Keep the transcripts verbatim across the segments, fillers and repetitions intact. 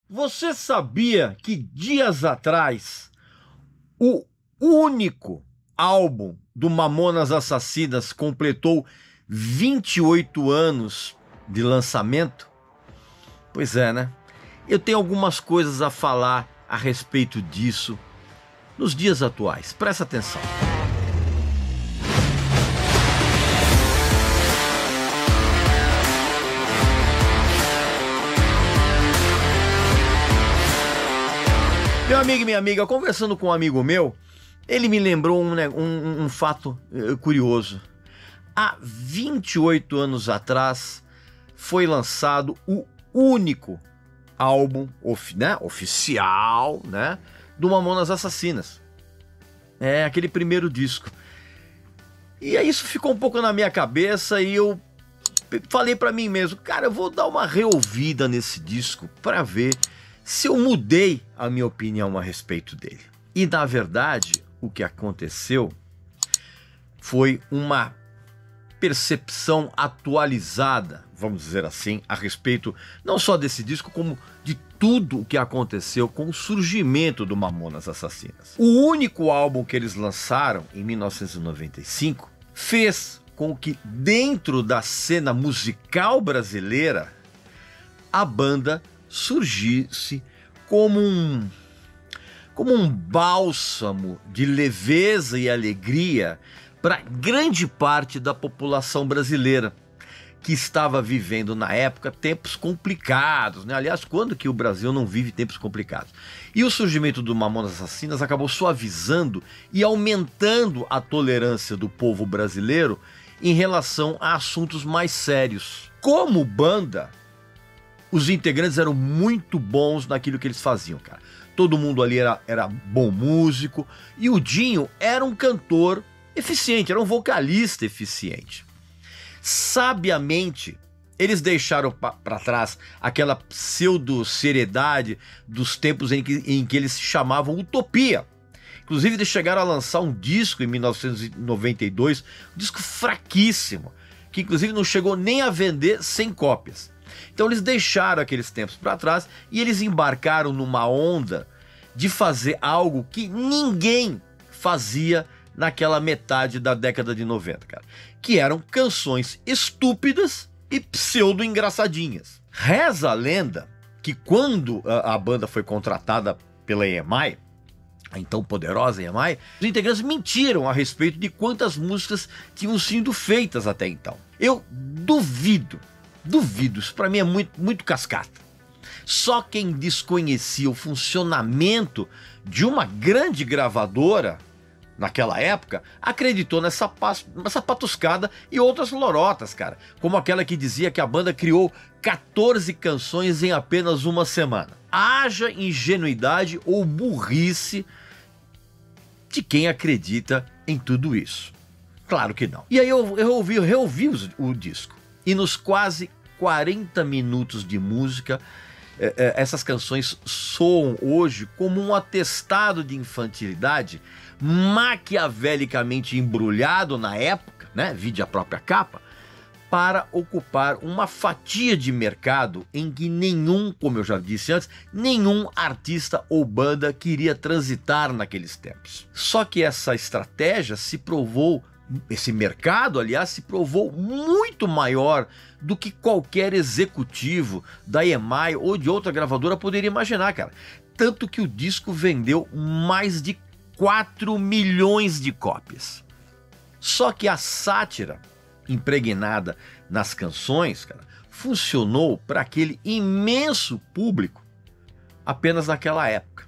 Você sabia que dias atrás o único álbum do Mamonas Assassinas completou vinte e oito anos de lançamento? Pois é, né? Eu tenho algumas coisas a falar a respeito disso nos dias atuais. Presta atenção. Meu amigo e minha amiga, conversando com um amigo meu, ele me lembrou um, um, um fato uh, curioso. Há vinte e oito anos atrás foi lançado o único álbum of, né, oficial, né, do Mamonas Assassinas. É, aquele primeiro disco. E aí isso ficou um pouco na minha cabeça e eu falei pra mim mesmo, cara, eu vou dar uma reouvida nesse disco pra ver se eu mudei a minha opinião a respeito dele. E na verdade, o que aconteceu foi uma percepção atualizada, vamos dizer assim, a respeito não só desse disco, como de tudo o que aconteceu com o surgimento do Mamonas Assassinas. O único álbum que eles lançaram em mil novecentos e noventa e cinco fez com que dentro da cena musical brasileira a banda surgisse como um, como um bálsamo de leveza e alegria para grande parte da população brasileira, que estava vivendo na época tempos complicados, né? Aliás, quando que o Brasil não vive tempos complicados? E o surgimento do Mamonas Assassinas acabou suavizando e aumentando a tolerância do povo brasileiro em relação a assuntos mais sérios. Como banda, os integrantes eram muito bons naquilo que eles faziam, cara. Todo mundo ali era, era bom músico e o Dinho era um cantor eficiente, era um vocalista eficiente. Sabiamente, eles deixaram para trás aquela pseudo-seriedade dos tempos em que, em que eles se chamavam Utopia. Inclusive, eles chegaram a lançar um disco em mil novecentos e noventa e dois, um disco fraquíssimo, que inclusive não chegou nem a vender cem cópias. Então eles deixaram aqueles tempos para trás e eles embarcaram numa onda de fazer algo que ninguém fazia naquela metade da década de noventa, cara. Que eram canções estúpidas e pseudo-engraçadinhas. Reza a lenda que quando a, a banda foi contratada pela E M I, a então poderosa E M I, os integrantes mentiram a respeito de quantas músicas tinham sido feitas até então. Eu duvido, duvido, isso pra mim é muito, muito cascata. Só quem desconhecia o funcionamento de uma grande gravadora naquela época, acreditou nessa, nessa patuscada e outras lorotas, cara. Como aquela que dizia que a banda criou quatorze canções em apenas uma semana. Haja ingenuidade ou burrice de quem acredita em tudo isso. Claro que não. E aí eu, eu ouvi, eu reouvi o, o disco. E nos quase quarenta minutos de música, é, é, essas canções soam hoje como um atestado de infantilidade maquiavelicamente embrulhado na época, né, vide a própria capa, para ocupar uma fatia de mercado em que nenhum, como eu já disse antes, nenhum artista ou banda queria transitar naqueles tempos. Só que essa estratégia se provou, esse mercado, aliás, se provou muito maior do que qualquer executivo da E M I ou de outra gravadora poderia imaginar, cara. Tanto que o disco vendeu mais de quatro milhões de cópias. Só que a sátira impregnada nas canções, cara, funcionou para aquele imenso público apenas naquela época.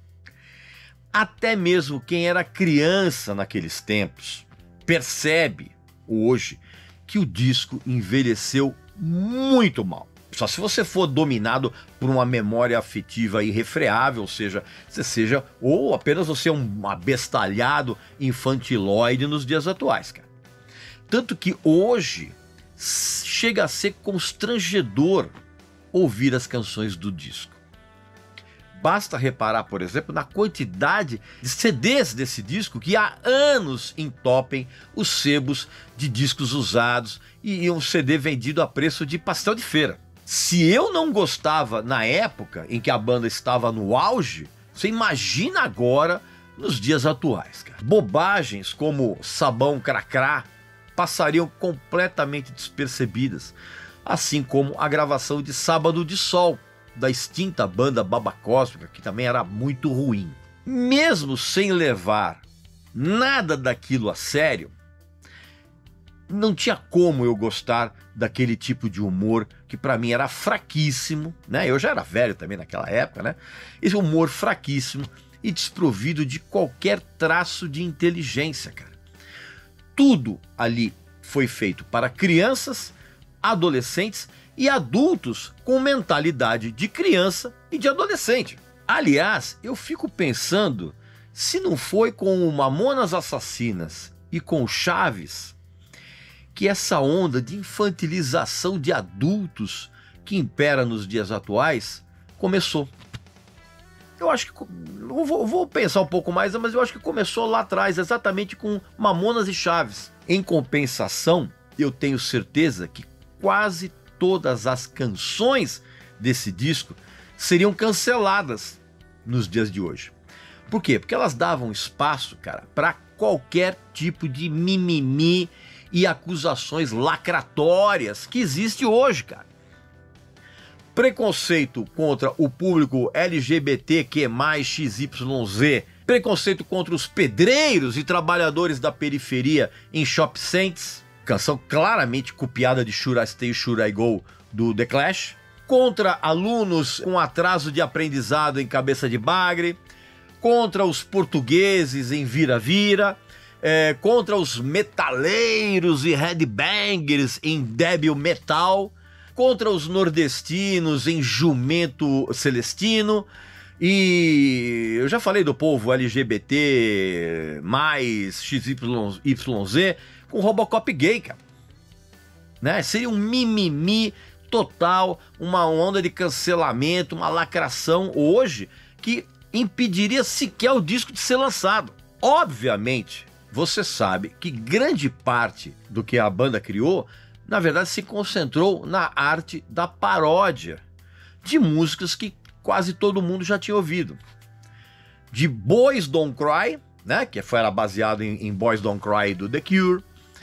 Até mesmo quem era criança naqueles tempos percebe hoje que o disco envelheceu muito mal. Só se você for dominado por uma memória afetiva irrefreável, ou seja, você seja, ou apenas você é um abestalhado infantilóide nos dias atuais, cara. Tanto que hoje chega a ser constrangedor ouvir as canções do disco. Basta reparar, por exemplo, na quantidade de C Ds desse disco que há anos entopem os sebos de discos usados e um C D vendido a preço de pastel de feira. Se eu não gostava na época em que a banda estava no auge, você imagina agora nos dias atuais, cara. Bobagens como Sabão Cracrá passariam completamente despercebidas, assim como a gravação de Sábado de Sol, da extinta banda Baba Cósmica, que também era muito ruim. Mesmo sem levar nada daquilo a sério, não tinha como eu gostar daquele tipo de humor que para mim era fraquíssimo, né? Eu já era velho também naquela época, né? Esse humor fraquíssimo e desprovido de qualquer traço de inteligência, cara. Tudo ali foi feito para crianças, adolescentes e adultos com mentalidade de criança e de adolescente. Aliás, eu fico pensando se não foi com o Mamonas Assassinas e com o Chaves que essa onda de infantilização de adultos que impera nos dias atuais começou. Eu acho que... Eu vou, vou pensar um pouco mais, mas eu acho que começou lá atrás, exatamente com Mamonas e Chaves. Em compensação, eu tenho certeza que quase todas as canções desse disco seriam canceladas nos dias de hoje. Por quê? Porque elas davam espaço, cara, para qualquer tipo de mimimi e acusações lacratórias que existe hoje, cara. Preconceito contra o público L G B T Q mais, X Y Z, preconceito contra os pedreiros e trabalhadores da periferia em Shop Saints, canção claramente copiada de Should I Stay, Should I Go do The Clash, contra alunos com atraso de aprendizado em Cabeça de Bagre, contra os portugueses em Vira-Vira, é, contra os metaleiros e headbangers em Débil Metal, contra os nordestinos em Jumento Celestino, e eu já falei do povo L G B T mais, X Y Z, com Robocop gay, cara. Né? Seria um mimimi total, uma onda de cancelamento, uma lacração hoje que impediria sequer o disco de ser lançado. Obviamente, você sabe que grande parte do que a banda criou, na verdade, se concentrou na arte da paródia de músicas que quase todo mundo já tinha ouvido. De Boys Don't Cry, né, que foi, era baseado em, em Boys Don't Cry do The Cure,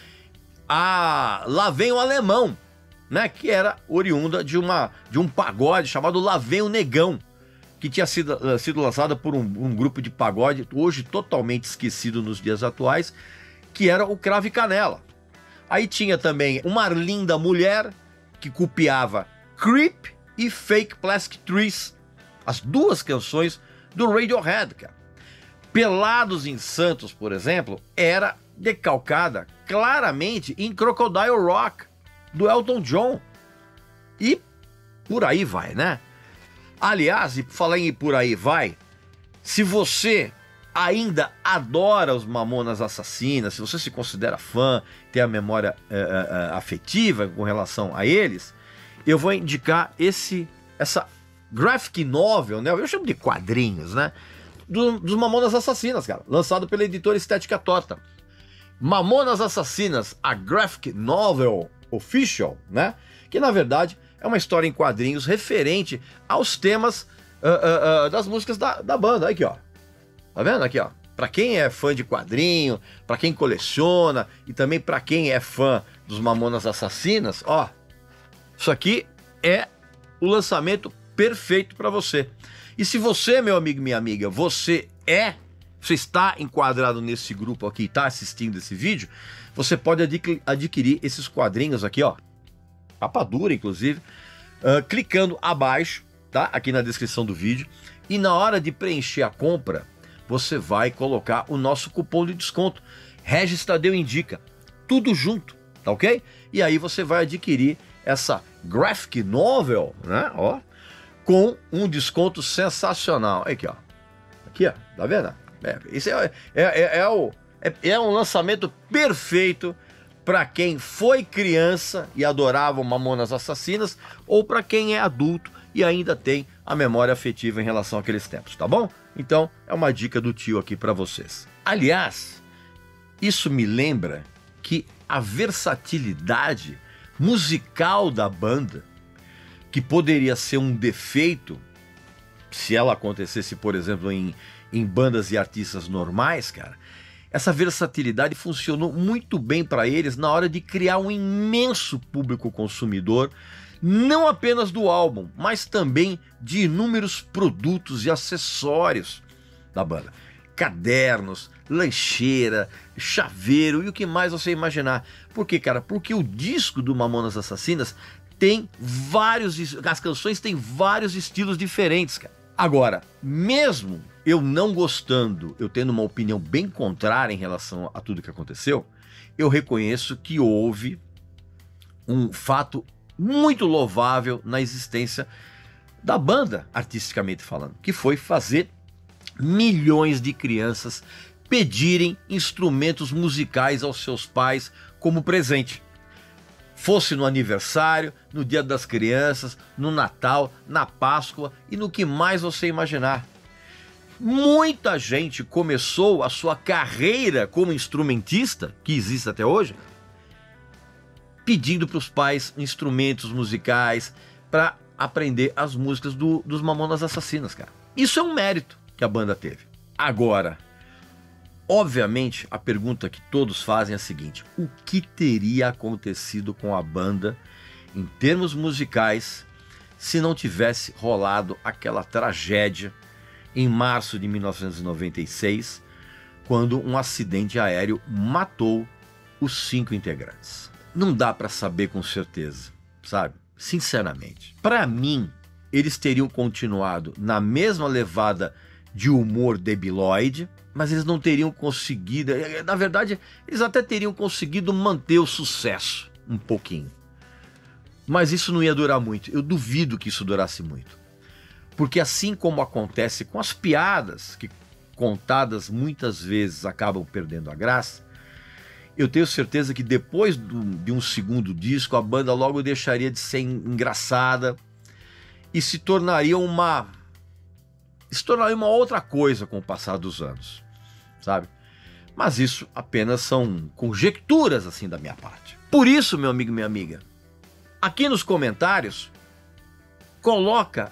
a Lá Vem o Alemão, né, que era oriunda de, uma, de um pagode chamado Lá Vem o Negão, que tinha sido, uh, sido lançada por um, um grupo de pagode, hoje totalmente esquecido nos dias atuais, que era o Cravo e Canela. Aí tinha também Uma Linda Mulher, que copiava Creep e Fake Plastic Trees, as duas canções do Radiohead, cara. Pelados em Santos, por exemplo, era decalcada claramente em Crocodile Rock, do Elton John. E por aí vai, né? Aliás, e falar em por aí vai, se você ainda adora os Mamonas Assassinas, se você se considera fã, tem a memória é, é, afetiva com relação a eles, eu vou indicar esse, essa graphic novel, né? Eu chamo de quadrinhos, né? Do, dos Mamonas Assassinas, cara, lançado pela editora Estética Torta. Mamonas Assassinas, a graphic novel official, né? Que na verdade é uma história em quadrinhos referente aos temas uh, uh, uh, das músicas da, da banda. Aqui, ó. Tá vendo? Aqui, ó. Pra quem é fã de quadrinho, pra quem coleciona e também pra quem é fã dos Mamonas Assassinas, ó. Isso aqui é o lançamento perfeito pra você. E se você, meu amigo e minha amiga, você é, você está enquadrado nesse grupo aqui, tá assistindo esse vídeo, você pode adqu- adquirir esses quadrinhos aqui, ó. Capa dura, inclusive, uh, clicando abaixo, tá? Aqui na descrição do vídeo. E na hora de preencher a compra, você vai colocar o nosso cupom de desconto. Regis Tadeu Indica. Tudo junto, tá ok? E aí você vai adquirir essa graphic novel, né? Ó, com um desconto sensacional. Aqui, ó. Aqui, ó. Tá vendo? É, isso é, é, é, é, o, é, é um lançamento perfeito para quem foi criança e adorava Mamonas Assassinas, ou para quem é adulto e ainda tem a memória afetiva em relação àqueles tempos, tá bom? Então, é uma dica do tio aqui para vocês. Aliás, isso me lembra que a versatilidade musical da banda, que poderia ser um defeito se ela acontecesse, por exemplo, em, em bandas e artistas normais, cara, essa versatilidade funcionou muito bem para eles na hora de criar um imenso público consumidor, não apenas do álbum, mas também de inúmeros produtos e acessórios da banda. Cadernos, lancheira, chaveiro e o que mais você imaginar. Por quê, cara? Porque o disco do Mamonas Assassinas tem vários... As canções têm vários estilos diferentes, cara. Agora, mesmo eu não gostando, eu tendo uma opinião bem contrária em relação a tudo que aconteceu, eu reconheço que houve um fato muito louvável na existência da banda, artisticamente falando, que foi fazer milhões de crianças pedirem instrumentos musicais aos seus pais como presente. Fosse no aniversário, no Dia das Crianças, no Natal, na Páscoa e no que mais você imaginar. Muita gente começou a sua carreira como instrumentista, que existe até hoje, pedindo para os pais instrumentos musicais para aprender as músicas do, dos Mamonas Assassinas, cara. Isso é um mérito que a banda teve. Agora, obviamente, a pergunta que todos fazem é a seguinte: o que teria acontecido com a banda em termos musicais se não tivesse rolado aquela tragédia em março de mil novecentos e noventa e seis, quando um acidente aéreo matou os cinco integrantes? Não dá para saber com certeza, sabe? Sinceramente. Para mim, eles teriam continuado na mesma levada de humor debilóide, mas eles não teriam conseguido, na verdade, eles até teriam conseguido manter o sucesso um pouquinho. Mas isso não ia durar muito, eu duvido que isso durasse muito. Porque assim como acontece com as piadas, que contadas muitas vezes acabam perdendo a graça, eu tenho certeza que depois do, de um segundo disco, a banda logo deixaria de ser engraçada e se tornaria uma... se tornaria uma outra coisa com o passar dos anos, sabe? Mas isso apenas são conjecturas assim da minha parte. Por isso, meu amigo e minha amiga, aqui nos comentários, coloca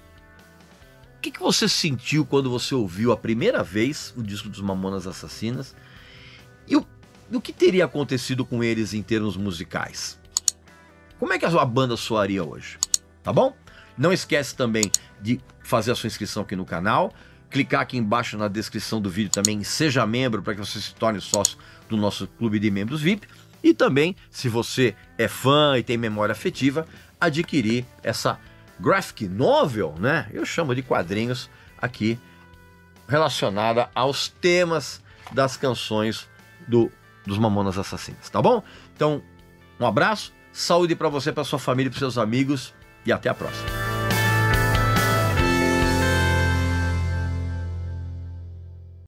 o que, que você sentiu quando você ouviu a primeira vez o disco dos Mamonas Assassinas e o, o que teria acontecido com eles em termos musicais. Como é que a banda soaria hoje, tá bom? Não esquece também de fazer a sua inscrição aqui no canal, clicar aqui embaixo na descrição do vídeo também em Seja Membro para que você se torne sócio do nosso clube de membros V I P e também, se você é fã e tem memória afetiva, adquirir essa graphic novel, né? Eu chamo de quadrinhos aqui, relacionada aos temas das canções do, dos Mamonas Assassinas, tá bom? Então, um abraço, saúde para você, para sua família e para seus amigos e até a próxima.